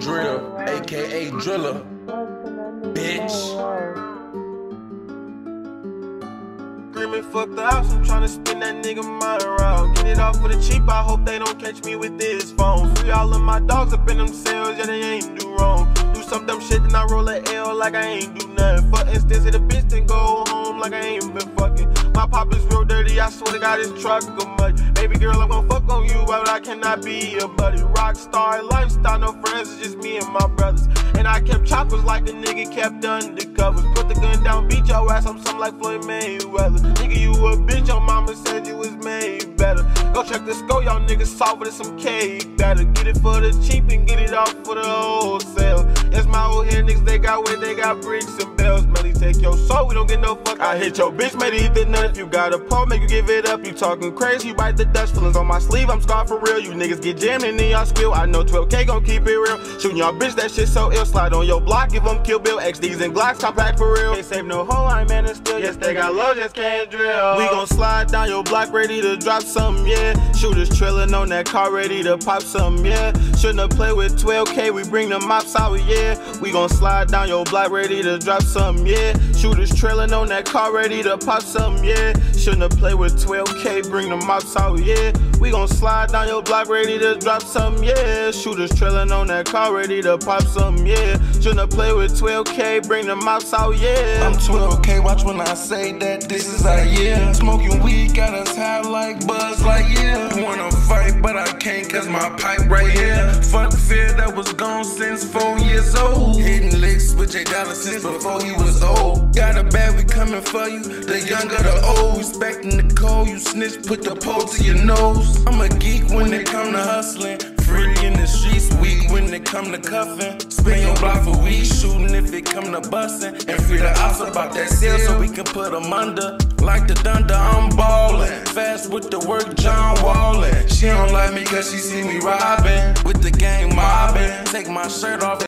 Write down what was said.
Drill, aka Driller, bitch. Screaming, fuck the house, I'm tryna spin that nigga mind around. Get it off for the cheap, I hope they don't catch me with this phone. Free all of my dogs up in them cells, yeah, they ain't do wrong. Do some dumb shit, then I roll a L like I ain't do nothing. For instance, hit a bitch, then go home like I ain't been fucking. My pop is real dirty, I swear to God, his truck a mud. Baby girl, I'm gon' fuck on you, but I cannot be your buddy. Rockstar lifestyle, no friends, it's just me and my brothers. And I kept choppers like a nigga kept undercovers. Put the gun down, beat your ass, I'm something like Floyd Mayweather. Nigga, you a bitch, your mama said you was made better. Go check the score, y'all niggas softer than some cake batter. Get it for the cheap and get it off for the wholesale. It's my old head niggas, they got weight, they got bricks and bells. Melly, take your soul, we don't get no fuck. I hit your bitch, made it eat the nut. If you got a pole, make you give it up. You talking crazy, you bite the dust. Feelings on my sleeve, I'm scarred for real. You niggas get jammed and then y'all spill. I know 12K gon' keep it real. Shooting y'all bitch, that shit so ill. Slide on your block, give them Kill Bill. XDs and Glocks, compact for real. Can't save no hoe, I'm man and still. Yes, they got love, just can't drill. We gon' slide down your block, ready to drop something, yeah. Shooters trillin' on that car, ready to pop something, yeah. Shouldn't have played with 12K, we bring the mops out, yeah. We gon' slide down your block, ready to drop something, yeah. Shooters trillin' on that car, ready to pop something, yeah. Shouldn't have played with 12K, bring the mops out, yeah. We gon' slide down your block, ready to drop something, yeah. Shooters trillin' on that car, ready to pop something, yeah. Shouldn't have played with 12K, bring the mops out, yeah. I'm 12K, watch when I say that this is our year. Smoking weed got us high like Buzz like yeah. Wanna fight but I can't cause my pipe right here. Fuck fear that was gone since 4 years old. Hitting licks with J Dollar since before he was old. Got a bag, we coming for you, the young or the old. Respecting the code, you snitch, put the pole to your nose. I'm a geek when it come to hustling. Free in the streets, weak when it come to cuffing. Spin your block for weed, shooting if it come to busting. And free the ops about that sale so we can put them under. Like the thunder, I'm ballin'. Fast with the work, John Wallin'. She don't like me cause she see me robbing. With the gang mobbing. Take my shirt off.